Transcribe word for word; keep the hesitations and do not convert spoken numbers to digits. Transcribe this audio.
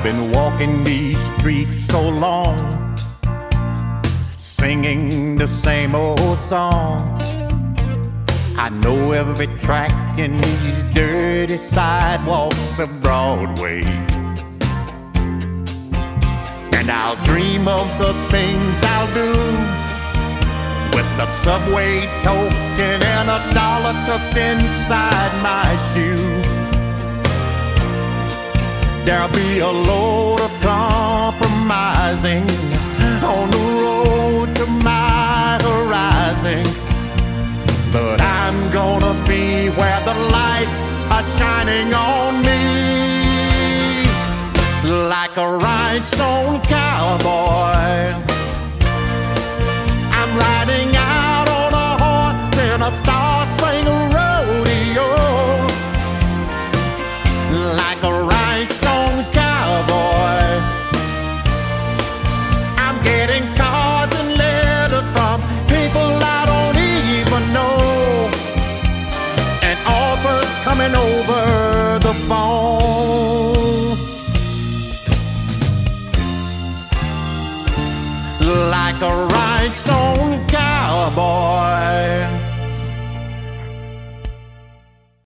been walking these streets so long, singing the same old song. I know every track in these dirty sidewalks of Broadway, and I'll dream of the things I'll do with the subway token and a dollar tucked inside my shoe. There'll be a load of compromising on the road to my horizon, but I'm gonna be where the lights are shining on me, like a rhinestone cowboy. I'm riding out on a horse in a Star Spring rodeo, like a rhinestone cowboy. I'm getting cards and letters from people I don't even know, and offers coming over the phone, like a rhinestone cowboy.